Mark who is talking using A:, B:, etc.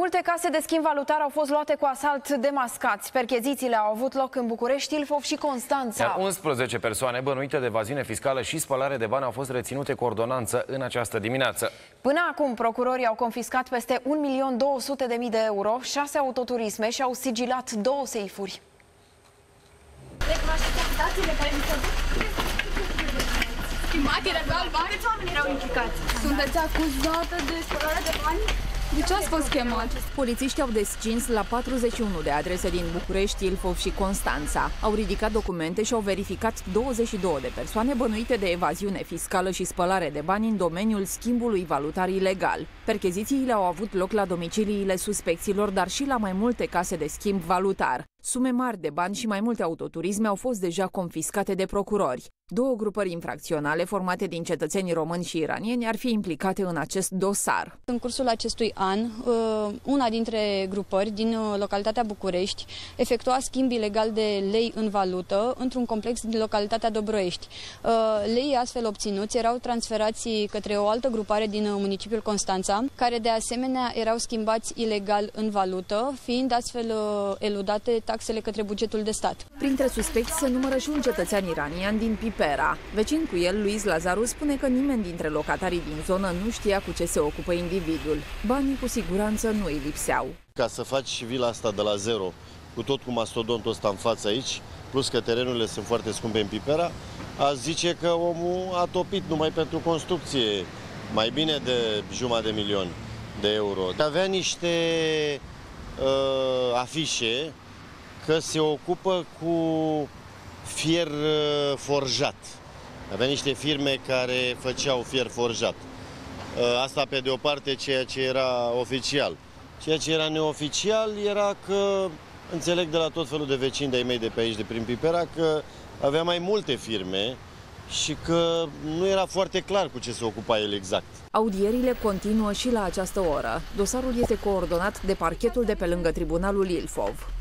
A: multe case de schimb valutar au fost luate cu asalt demascați. Perchezițiile au avut loc în București, Ilfov și Constanța.
B: Iar 11 persoane bănuite de evaziune fiscală și spălare de bani au fost reținute cu ordonanță în această dimineață.
A: Până acum, procurorii au confiscat peste 1.200.000 de euro, 6 autoturisme și au sigilat 2 seifuri.
C: Recunoașteți acuzațiile care mi s-au stimate, câți oameni erau implicați?
D: Sunteți acuzată de spălare de bani? De ce ați fost chemat?
E: Polițiștii au descins la 41 de adrese din București, Ilfov și Constanța. Au ridicat documente și au verificat 22 de persoane bănuite de evaziune fiscală și spălare de bani în domeniul schimbului valutar ilegal. Perchezițiile au avut loc la domiciliile suspecților, dar și la mai multe case de schimb valutar. Sume mari de bani și mai multe autoturisme au fost deja confiscate de procurori. 2 grupări infracționale formate din cetățeni români și iranieni ar fi implicate în acest dosar.
F: În cursul acestui an, una dintre grupări din localitatea București efectua schimb ilegal de lei în valută într-un complex din localitatea Dobroiești. Leii astfel obținuți erau transferați către o altă grupare din municipiul Constanța, care de asemenea erau schimbați ilegal în valută, fiind astfel eludate taxele către bugetul de stat.
E: Printre suspecți se numără și un cetățean iranian din Pipera. Vecin cu el, Luis Lazaru, spune că nimeni dintre locatarii din zonă nu știa cu ce se ocupă individul. Banii cu siguranță nu îi lipseau.
G: Ca să faci vila asta de la zero, cu tot cu mastodontul ăsta în față aici, plus că terenurile sunt foarte scumpe în Pipera, aș zice că omul a topit numai pentru construcție mai bine de 500.000 de euro. Avea niște afișe că se ocupă cu fier forjat. Avea niște firme care făceau fier forjat. Asta pe de o parte ceea ce era oficial. Ceea ce era neoficial era că, înțeleg de la tot felul de vecini de-ai mei de pe aici, de prin Pipera, că avea mai multe firme și că nu era foarte clar cu ce se ocupa el exact.
E: Audierile continuă și la această oră. Dosarul este coordonat de parchetul de pe lângă Tribunalul Ilfov.